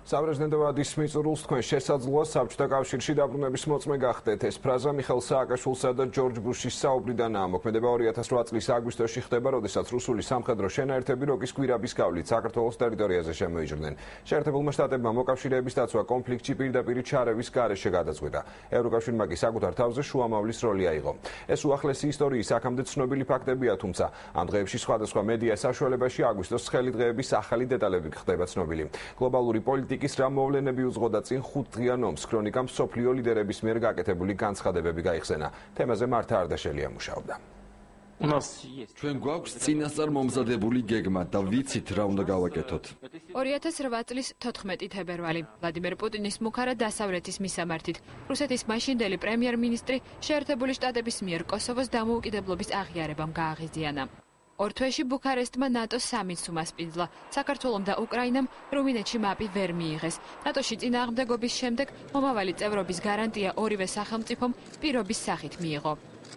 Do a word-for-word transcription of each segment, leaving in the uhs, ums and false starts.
საპრეზიდენტო ვადის მიწურულს თქვენ შესაძლოა საბჭოთა კავშირში დაბრუნების მოწმე გახდეთ. ეს ფრაზა მიხეილ სააკაშვილსა და ჯორჯ ბუშის საუბრიდანაა. მოქმედება ორი ათას რვა წლის აგვისტოში ხდება, როდესაც რუსული სამხედრო შენაერთები როკის გვირაბის გავლით საქართველოს ტერიტორიაზე შემოიჭრნენ. შეერთებულმა შტატებმა მოკავშირეების დაცვა კონფლიქტში პირდაპირ ჩარევის გარეშე გადაწყვიტა. ევროკავშირმა კი საკუთარ თავზე შუამავლის როლი აიღო. ეს უახლესი ისტორიის აქამდე ცნობილი ფაქტებია, თუმცა ამ დღეებში სხვადასხვა მედია საშუალებაში აგვისტოს ცხელი დღეების ახალი დეტალები ხდება ცნობილი. გლობალური პოლიტიკის რა მოვლენები უძღოდა წინ ხუთდღიან ომს, ქრონიკამ მსოფლიო ლიდერების მიერ გაკეთებული განცხადებები გაიხსენა. თემაზე მართა არდაშვილი ამუშავდა. ჩვენ გვაქვს წინასწარ მომზადებული გეგმა და ვიცით რა უნდა გავაკეთოთ. ორი ათას რვა წლის თოთხმეტი თებერვალი. ვლადიმერ პუტინის მუქარა დასავლეთის მისამართით. რუსეთის მაშინდელი პრემიერ-მინისტრი შეერთებული შტატების მიერ კოსოვოს დამოუკიდებლობის აღიარებამ გააღიზიანა. ორ თვეში ბუქარესტმა ნატოს სამიც უმასპინძლა. საქართველომ და უკრაინამ რუმინეთში მაპი ვერ მიიღეს. ნატოში წინააღმდეგობის შემდეგ მომავალი წევრობის გარანტია ორივე სახელმწიფომ პირობის სახით მიიღო.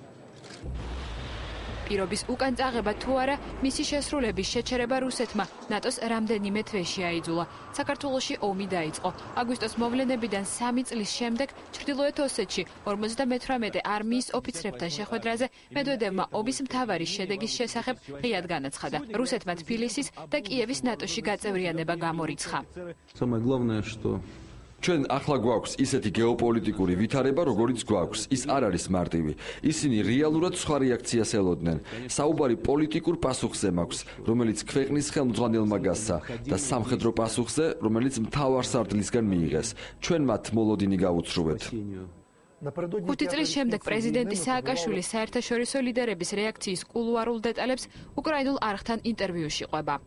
პირობის უკან წაღება თუ არა, მისი შესრულების შეჩერება რუსეთმა ნატოს რამდენიმე თვეში აიძულა. საქართველოში ომი დაიწყო. აგვისტოს მოვლენებიდან სამი წლის შემდეგ ჩრდილოეთ ოსეთში ორმოცდამეთვრამეტე არმიის ოფიცრებთან შეხვედრაზე მედვედევმა ომის მთავარი შედეგის შესახებ ღიად განაცხადა. რუსეთმა თბილისის და კიევის ნატოში გაწევრიანება გამორიცხა. ჩვენ ახლა გვაქვს ისეთი გეოპოლიტიკური ვითარება, როგორიც გვაქვს. ის არ არის მარტივი. ისინი რეალურად სხვა რეაქციას ელოდნენ. საუბარი პოლიტიკურ პასუხზე მაქვს, რომელიც ქვეყნის ხელმძღვანელმა გასცა და სამხედრო პასუხზე, რომელიც მთავარ სარდლისგან მიიღეს. ჩვენ მათ მოლოდინი გავუცრუვეთ. ხუთი წლის შემდეგ პრეზიდენტი სააკაშვილი საერთაშორისო ლიდერების რეაქციის კულუარულ დეტალებს უკრაინულ არხთან ინტერვიუში ყვება.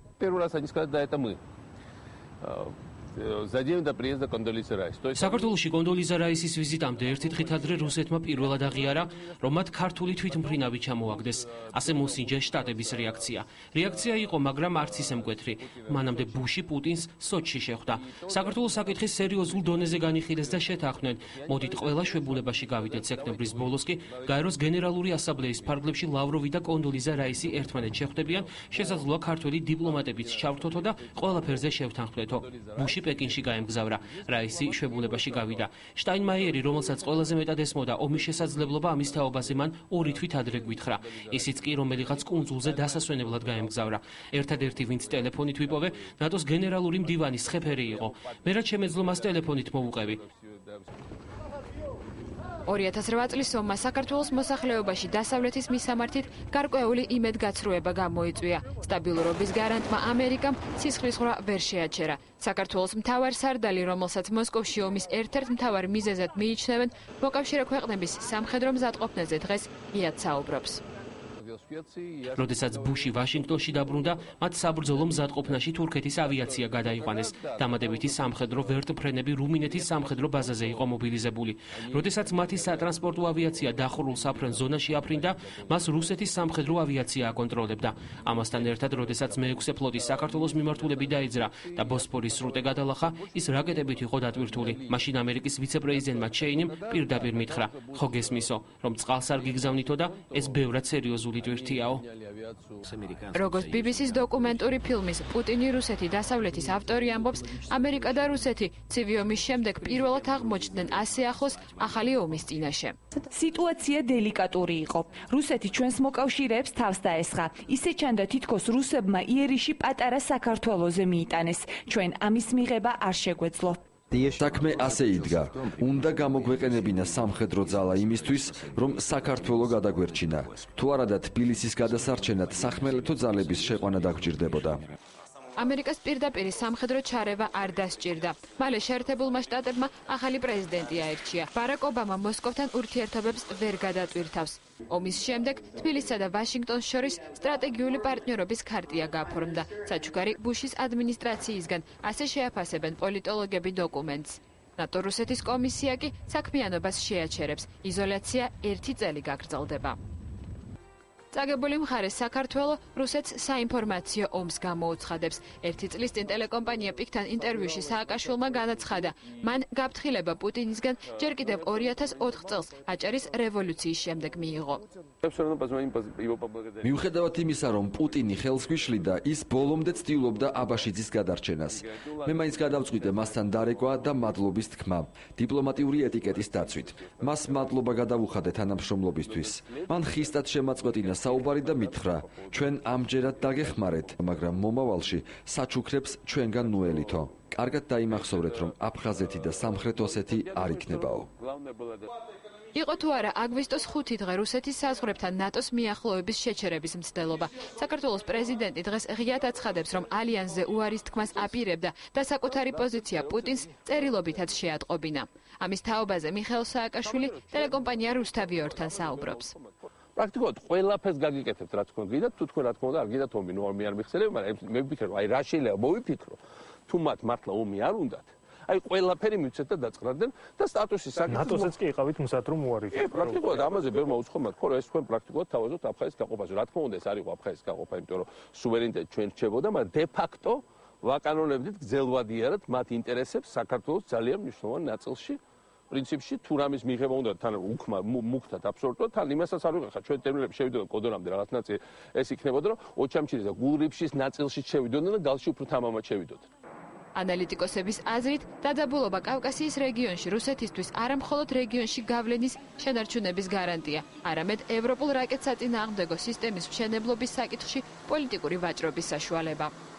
საქართველოში კონდოლიზა რაისის ვიზიტამდე ერთი დღით ადრე რუსეთმა პირველად აღიარა, რომ მათ ქართული თვითმფრინავი ჩამოაგდეს. ასე მოსინჯა შტატების რეაქცია. რეაქცია იყო, მაგრამ არც ისე მკვეთრი. მანამდე ბუში პუტინს სოჩში შეხვდა. საქართველოს საკითხის სერიოზულ დონეზე განიხილეს და შეთანხმდნენ. მოდით ყველა შვებულებაში გავიდეთ. სექტემბრის ბოლოს კი გაეროს გენერალური ასამბლეის ფარგლებში ლავროვი და კონდოლიზა რაისი ერთმანეთს შეხვდებიან. შესაძლოა ქართველი დიპლომატებიც ჩავრთოთო და ყველაფერზე შევთანხმდეთო. ბუში პეკინში გაემგზავრა. რაისი შვებულებაში გავიდა. შტაინმაიერი, რომელსაც ყველაზე მეტად ესმოდა ომის შესაძლებლობა, ამის თაობაზე მან ორი თვით ადრე გვითხრა. ისიც კი რომელიღაც კუნძულზე დასასვენებლად გაემგზავრა. ერთადერთი, ვინც ტელეფონით ვიპოვე, ნატოს გენერალური მდივანი სხეფერი იყო. მე რაც შემეძლო მას ტელეფონით მოვუყევი. ორი ათას რვა წლის ომმა საქართველოს მოსახლეობაში დასავლეთის მისამართით გარკვეული იმედგაცრუება გამოიწვია. სტაბილურობის გარანტმა ამერიკამ სისხლისღვრა ვერ შეაჩერა. საქართველოს მთავარ სარდალი, რომელსაც მოსკოვში ომის ერთ-ერთ მთავარ მიზეზად მიიჩნევენ, მოკავშირე ქვეყნების სამხედრო მზადყოფნაზე დღეს ღიად საუბრობს. როდესაც ბუში ვაშინგტონში დაბრუნდა, მათ საბრძოლო მზადყოფნაში თურქეთის ავიაცია გადაიყვანეს. დამატებითი სამხედრო ვერტმფრენები რუმინეთის სამხედრო ბაზაზე იყო მობილიზებული. როდესაც მათი სატრანსპორტო ავიაცია დახურულ საფრენ ზონაში აფრინდა, მას რუსეთის სამხედრო ავიაცია აკონტროლებდა. ამასთან ერთად, როდესაც მეექვსე ფლოტის საქართველოს მიმართულები დაიძრა და ბოსფორის სრუტე გადალახა, ის რაკეტებით იყო დატვირთული. მაშინ ამერიკის ვიცე-პრეზიდენტმა ჩეინიმ პირდაპირ მითხრა: "ხო გესმისო, რომ წყალს არ გიგზავნითო და ეს ბევრად სერიოზული როგორც ბი ბი სის დოკუმენტური ფილმის პუტინი რუსეთი დასავლეთის ავტორი ამბობს, ამერიკა და რუსეთი ცივი ომის შემდეგ პირველად აღმოჩნდნენ ასე ახლოს ახალი ომის წინაშე. სიტუაცია დელიკატური იყო. რუსეთი ჩვენს მოკავშირეებს თავს დაესხა. ისე ჩანდა, თითქოს რუსებმა იერიში პატარა საქართველოზე მიიტანეს. ჩვენ ამის მიღება არ შეგვეძლო. საქმე ასე იდგა. უნდა გამოგვეყენებინა სამხედრო ძალა იმისთვის, რომ საქართველო გადაგვერჩინა. თუ არადა თბილისის გადასარჩენად სახმელეთო ძალების შეყვანა დაგჭირდებოდა. ამერიკას პირდაპირ სამხედრო ჩარევა არ დასჭირდა. მალე შეერთებულმა შტატებმა ახალი პრეზიდენტი აირჩია. ბარაკ ობამა მოსკოვთან ურთიერთობებს ვერ გადატვირთავს. ომის შემდეგ თბილისსა და ვაშინგტონს შორის სტრატეგიული პარტნიორობის ქარტია გაფორმდა. საჩუქარი ბუშის ადმინისტრაციისგან, ასე შეაფასებენ პოლიტოლოგები დოკუმენტს. ნატო-რუსეთის კომისია კი საქმიანობას შეაჩერებს. იზოლაცია ერთი წელი გაგრძელდება. წაგებული მხარე საქართველო რუსეთს საინფორმაციო ომს გამოუცხადებს. ერთი წლის წინ ტელეკომპანია პიკთან ინტერვიუში სააკაშვილმა განაცხადა, მან გაფრთხილება პუტინისგან ჯერ კიდევ ორი ათას ოთხ წელს აჭარის რევოლუციის შემდეგ მიიღო. მიუხედავად იმისა, რომ პუტინი ხელს გვიშლიდა, ის ბოლომდე ცდილობდა აბაშიძის გადარჩენას. მე მაინც გადავწყვიტე მასთან დარეკვა და მადლობის თქმა, დიპლომატიური ეტიკეტის დაცვით. მას მადლობა გადავუხადე თანამშრომლობისთვის. მან ხისტად შემაწყვეტინა საუბარი და მითხრა, ჩვენ ამჯერად დაგეხმარეთ, მაგრამ მომავალში საჩუქრებს ჩვენგან ნუელითო. კარგად დაიმახსოვრეთ, რომ აფხაზეთი და სამხრეთ ოსეთი არ იქნებაო. იყო თუ არა აგვისტოს ხუთი დღე რუსეთის საზღვრებთან ნატოს მიახლოების შეჩერების მცდელობა. საქართველოს პრეზიდენტი დღეს ღიად აცხადებს, რომ ალიანსზე უარის თქმას აპირებდა და საკუთარი პოზიცია პუტინს წერილობითაც შეატყობინა. ამის თაობაზე მიხეილ სააკაშვილი ტელეკომპანია რუსთავიორთან საუბრობს. პრაქტიკულად ყველაფერს გაგიკეთებთ, რაც თქვენ გიდათ, თუ თქვენ რა თქმა უნდა არ გიდათ ომი, ნუ ომი არ მიხსენებ, მაგრამ მე ვფიქრობ, აი რა შეიძლება მოვიფიქრო, თუ მათ მართლა ომი არ უნდათ. აი ყველაფერი მივცეთ და დაწყრადნენ და სტატუსის საკითხი ნატოსაც კი იყავით მზად რომ უარი. კი, პრაქტიკულად ამაზე ბევრმა უცხომა თქვა, რომ ეს თქვენ პრაქტიკულად თავაზობთ აფხაზეთის გაყოფაზე. რა თქმა უნდა, ეს არ იყო აფხაზეთის გაყოფა, იმიტომ რომ სუვერენიტეტი ჩვენ რჩებოდა, მაგრამ დე ფაქტო ვაკანონებდით გრძელვადიერად მათ ინტერესებს საქართველოს ძალიან მნიშვნელოვან ნაწილში. პრინციპში თუ რამის მიღება უნდა თან უკმა მუქთად აბსოლუტურად თან იმასაც არ ვიღახა ჩვენ ტერმინები შევიდოდა კოდონამდე რაღაც ნაწილი ეს იქნებოდა რომ ოჩამჩირის და გულრიფშის ნაწილში შევიდოდნენ და გალში უფრო თამამად შევიდოდნენ. ანალიტიკოსების აზრით დაძაბულობა კავკასიის რეგიონში რუსეთისთვის არა მხოლოდ რეგიონში გავლენის შენარჩუნების გარანტია, არამედ ევროპულ რაკეტსაწინააღმდეგო სისტემის მშენებლობის საკითხში პოლიტიკური ვაჭრობის საშუალება.